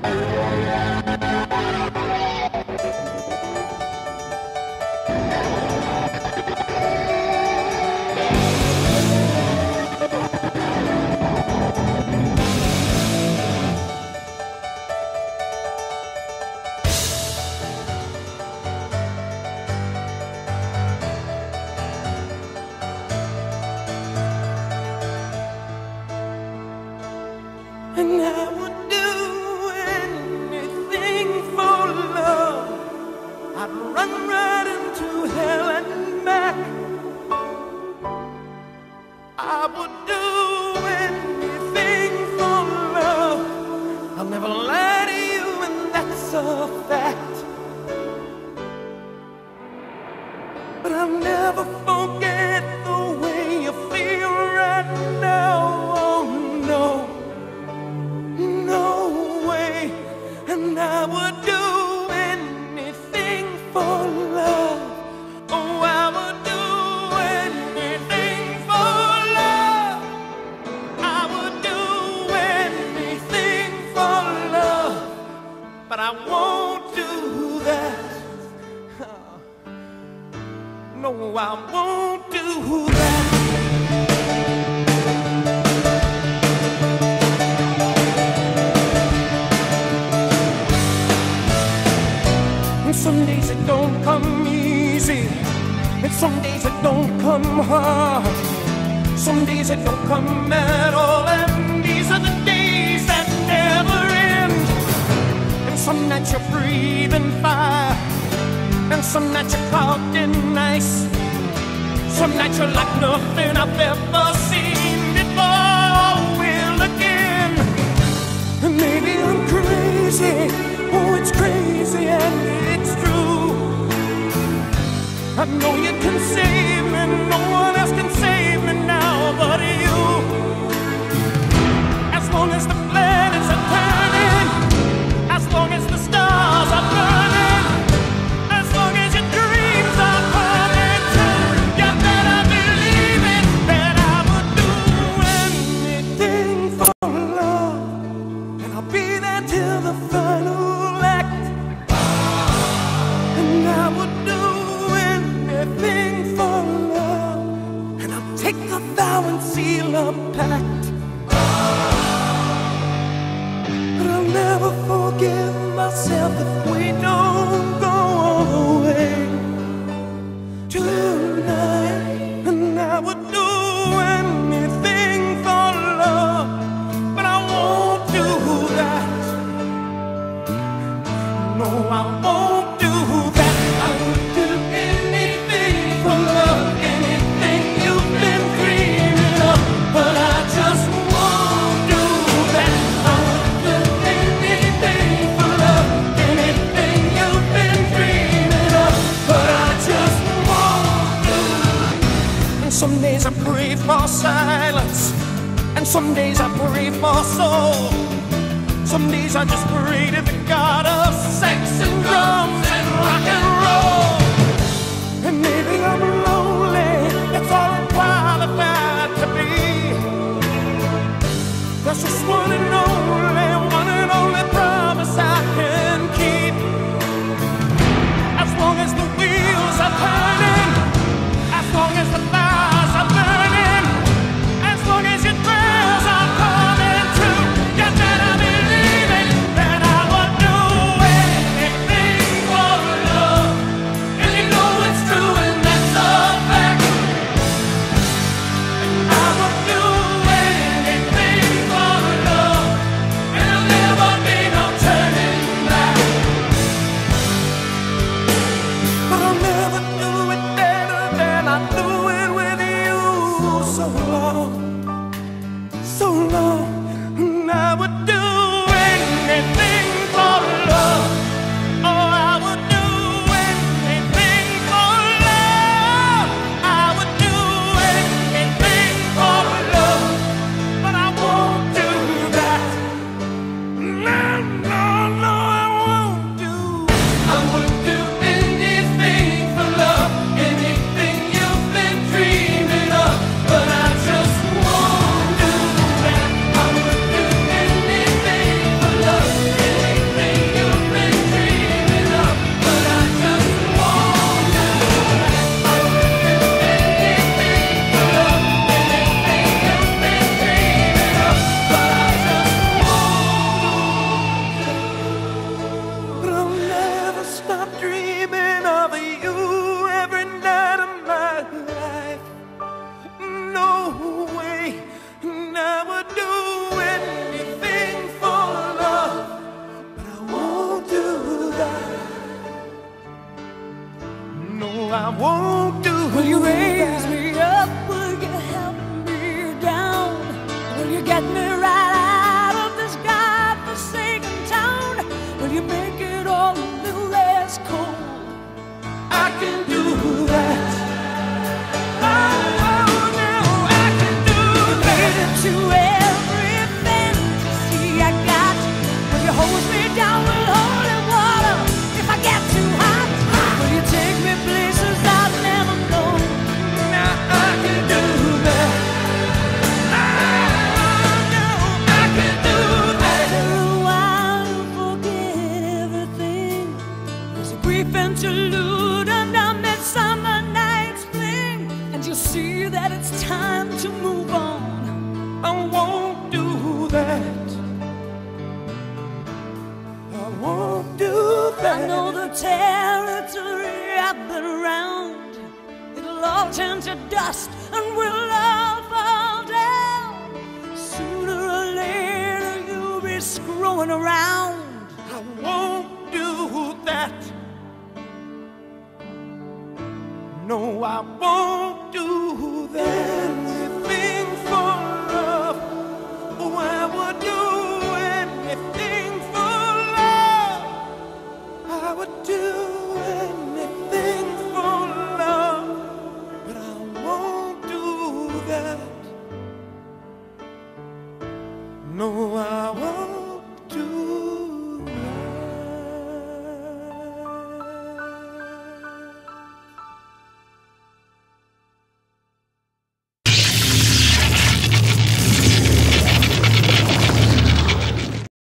And I would do anything for love. I'd run right into hell and back. I would do anything for love. I'll never lie to you, and that's a fact. But I'll never forget the way you feel right now. Oh no. And I would do anything for love. Oh, I would do anything for love. I would do anything for love. But I won't do that. No, I won't do that. Some days it don't come easy, and some days it don't come hard. Some days it don't come at all, and these are the days that never end. And some nights you're breathing fire, and some nights you're caught in ice. Some nights you're like nothing I've ever seen before. Will again, and maybe I'm crazy. Oh, it's crazy and it's true. I know you can save me, no one else can save me now but you. As long as the planets are turning, as long as the stars are burning, as long as your dreams are coming true, you better believe it, that I would do anything for love. And I'll be there till the final. And I would do anything for love. And I'll take a vow and seal a pact. But I'll never forgive myself if we don't go all the way tonight. And I would do anything for love, but I won't do that. No, I won't do that. I would do anything for love, anything you've been dreaming of, but I just won't do that. I would do anything for love, anything you've been dreaming of, but I just won't do that. And some days I pray for silence, and some days I pray for soul. Some days I just pray to the God of sex and drums and rock and roll. And maybe I'm lonely, that's all I'm qualified to be. There's just one and only promise I can keep. As long as the wheels are turning, as long as the fires are burning, as long as your prayers are coming true, you better believe it, that I would do anything. won't do that. Will you raise me up? Will you help me down? Will you get me right out of this godforsaken town? Will you make it all a little less cold? I can do that. To every fantasy I got, will you hose me down with holy water if I get too hot? Will you take me places I've never known? Now I can do that. No, I can do that. After a while you forget everything. There's a brief interlude under Midsummer Night's Fling, and you see that it's time to move on. I won't do that. I won't do that. I know the territory I've been around. It'll all turn to dust and we'll all fall down. Sooner or later you'll be screwing around. I won't do that. No, I won't do that.